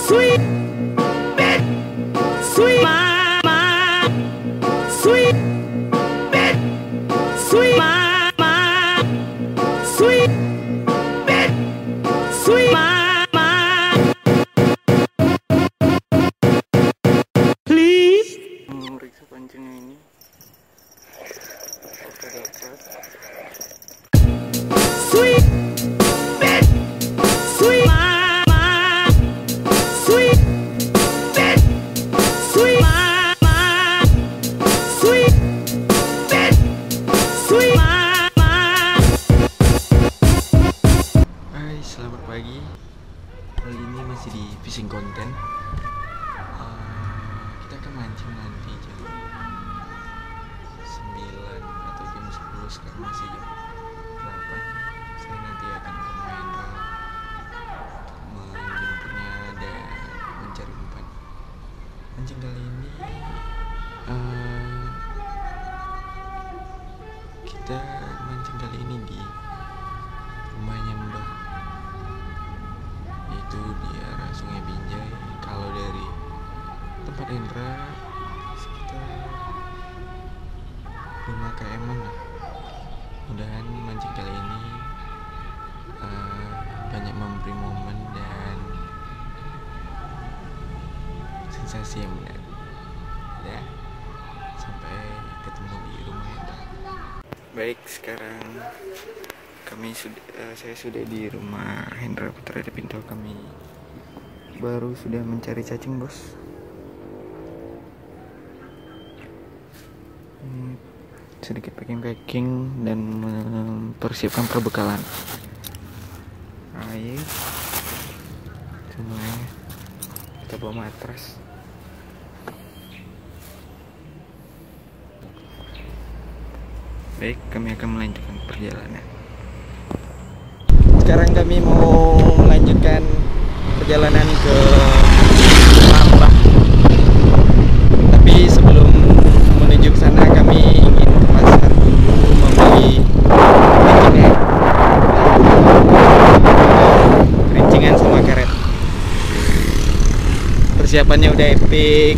Sweet, bit, sweet, mama, sweet, bit, sweet, mama, sweet, bit, sweet, mama. Please. Memeriksa pancingnya ini. Oke, dapat. Sweet, bit, sweet, mama, sweet, bit, sweet, mama, sweet, bit, sweet, mama. Hai, selamat pagi. Kali ini masih di fishing content. Kita akan mancing nanti jam 9 atau jam 10. Sekarang masih jam 8. Saya nanti akan ke Mahendra untuk menjemputnya dan mencari umpan. Mancing kali ini kita mancing kali ini di rumahnya Mbah, itu di arah Sungai Binjai. Kalau dari tempat Hendra sekitar 5 km lah. Mudahan mancing kali ini banyak memberi momen dan sensasi yang menarik. Ya, sampai ketemu di rumah Hendra. Baik, sekarang saya sudah di rumah Hendra Putra Depinto. Kami baru sudah mencari cacing, bos. Sedikit packing dan mempersiapkan perbekalan. Air, semua. Kita bawa matras. Baik, kami akan melanjutkan perjalanan. Sekarang kami mau melanjutkan perjalanan ke Lambah. Tapi sebelum menuju ke sana kami ingin ke pasar dulu membeli rincingan sama karet. Persiapannya udah epic.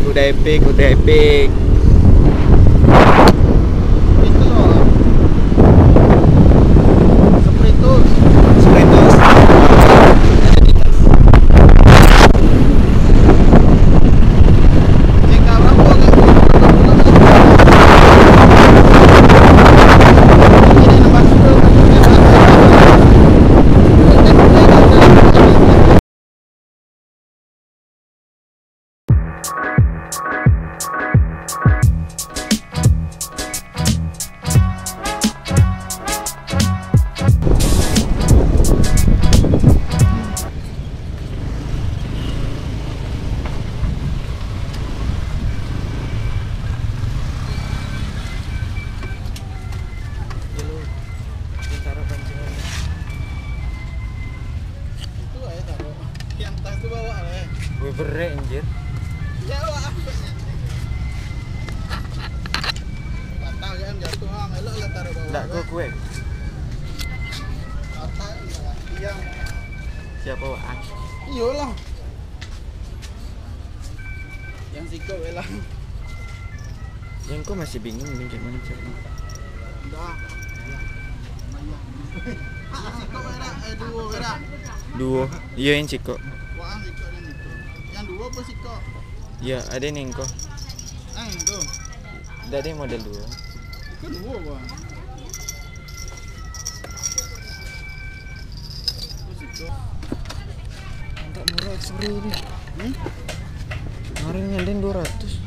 Gue bere anjir. Ya wah. Patah kan jatuh hang elok lah taruh bawah. Enggak gue. Patah yang Siapa Waan? iyalah. Yang siko lah. Yang kok masih bingung nih gimana caranya. Dah. Siko era duo era. Duo. Iya yang Ciko. Wah siko dan itu. Yang duo apa siko? Iya, ada nih kok. Itu. Ada yang model duo. Itu duo bang. Itu siko. Enggak murah seru ini. Kemarin ngadain 200.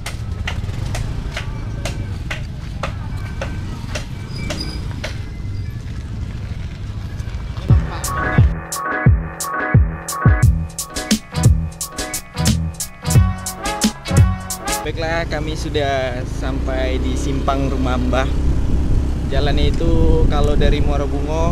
Baiklah, kami sudah sampai di simpang rumah Mbah. Jalannya itu kalau dari Muara Bungo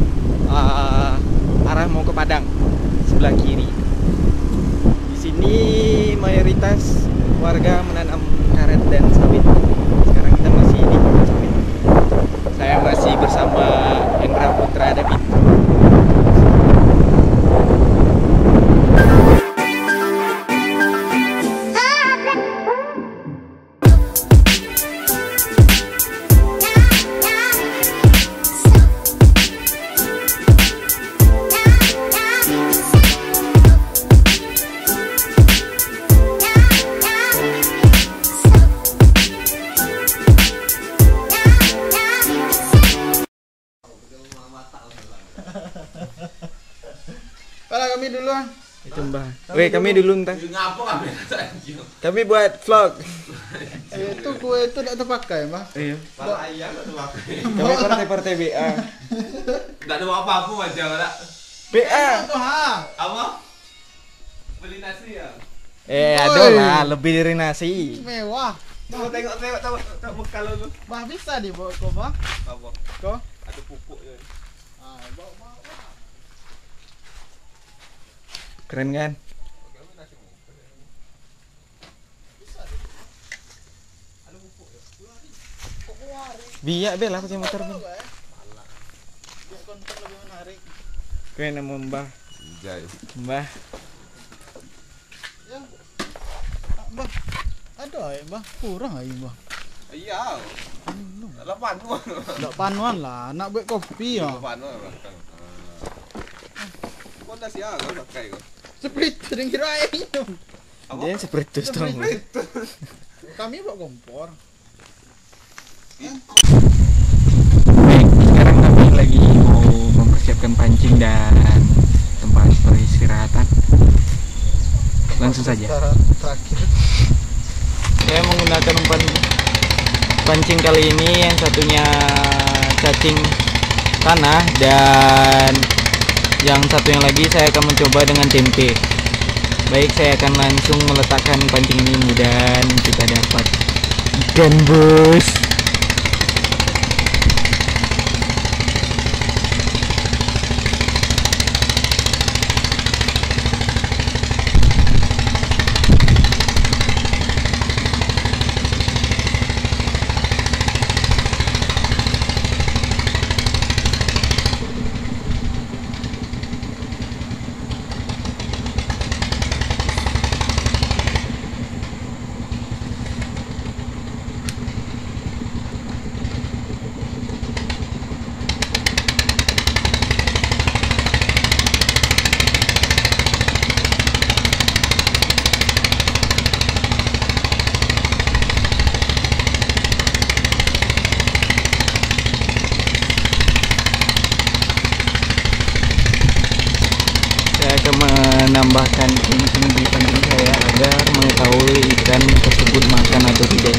arah mau ke Padang sebelah kiri. Di sini mayoritas warga menanam karet dan sawit. Sekarang kita masih di kebun sawit. Saya masih bersama Hendra Putra Depinto. Bang. Itu Mbah. Weh, kami dulu entah. Ngapa kami anjing? Kami buat vlog. Itu kue itu tidak terpakai, Bang. Iya. Malah ayam enggak pakai. Kami partai-partai BA. Enggak ada apa-apa aja enggak. BA. Tuh, ha. Apa? Beli nasi ya? Ada lah, lebih dari nasi. Mewah. Tengok bekal lu. Bah bisa dibawa kau, Bang. Apa? Kau. Ada pupuk je. Ah, bawa. Keren kan? Biak be lah pakai motor Bang. Biar konten lebih menarik. Keren nama Mbah. Jai. Mbah. Ya. Bang. Ada ya, Bang. Kurang aja, Bang. Iya. 8 Tak panuan lah, nak buat kopi ya. 8 belakang. Kau nasi ah kau pakai kau. Split dengan kira air minum. Dia seperti itu dong. Kami buat kompor. Baik, sekarang kami lagi mau mempersiapkan pancing dan tempat peristirahatan. Langsung saja. Cara terakhir. Saya menggunakan umpan pancing kali ini, yang satunya cacing tanah dan yang satunya lagi saya akan mencoba dengan tempe. Baik, saya akan langsung meletakkan pancing ini dan kita dapat ikan bos. Saya akan menambahkan pancing di pancing saya agar mengetahui ikan tersebut makan atau tidak.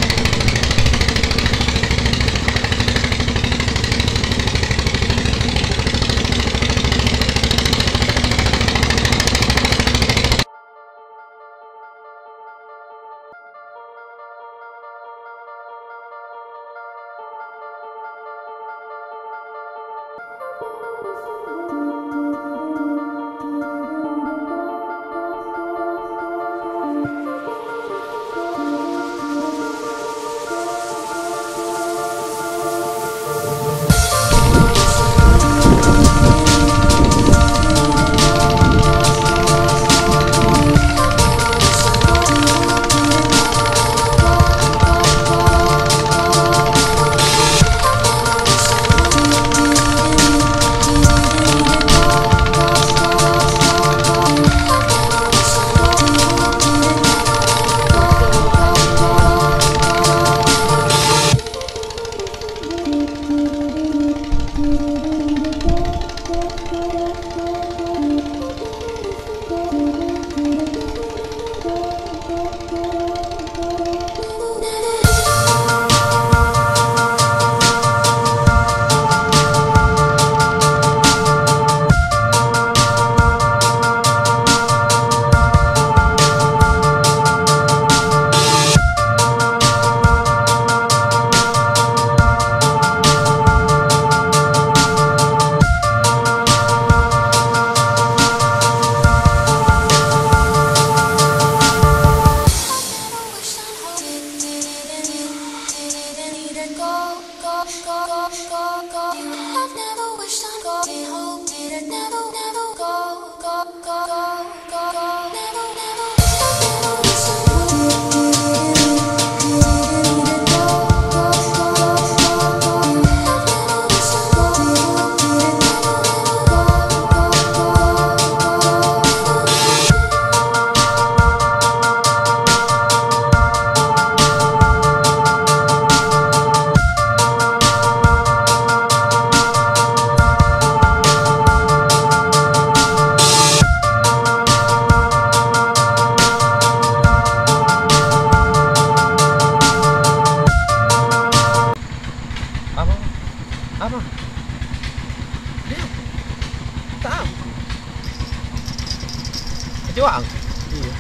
Juang. Iya.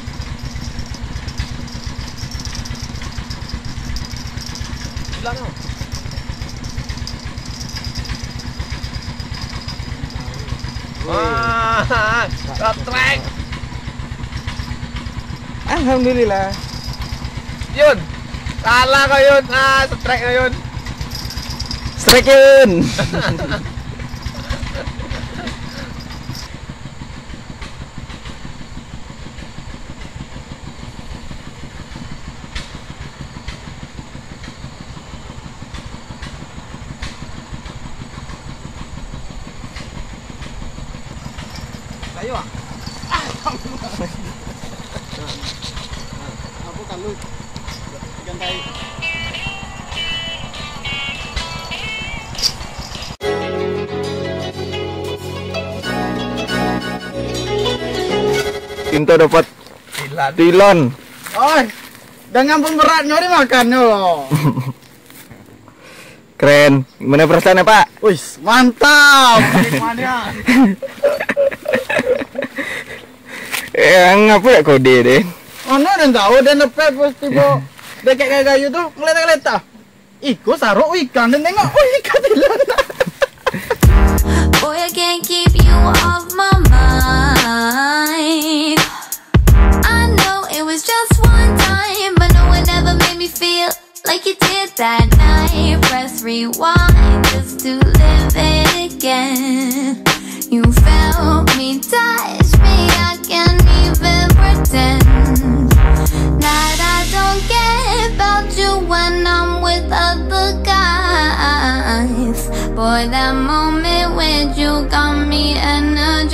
Bilang dong. Wah, drop track. Alhamdulillah. Yun. Salah ka yun. Strike na yun. Strike yun. Layo ah. Aku kalut. Gantai. Tinto dapat Silan. tilon. Oi, dengan pemberatnya dimakannya loh. Keren. Gimana perasaannya, Pak? Wis, mantap. Gimana? Ngapa ya kode deh? Mana dan tahu dan lepet pas tiba dekat kayak gayu tuh ngeliat-ngeliat. Iku saruk ikan dan tengok, oh ikan tilan. Boy, I can't keep you off my mind. I know it was just one time, but no one ever made me feel like you did that night. Press rewind just to live it again. You felt me, touch me, I can't even pretend that I don't care about you when I'm with other guys. Boy, that moment with you got me energized.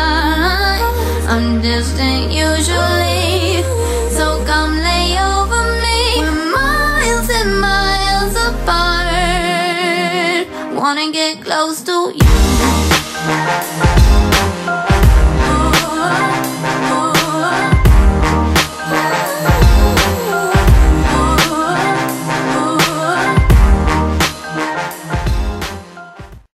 I'm distant usually, so come lay over me. We're miles and miles apart. Wanna get close to you.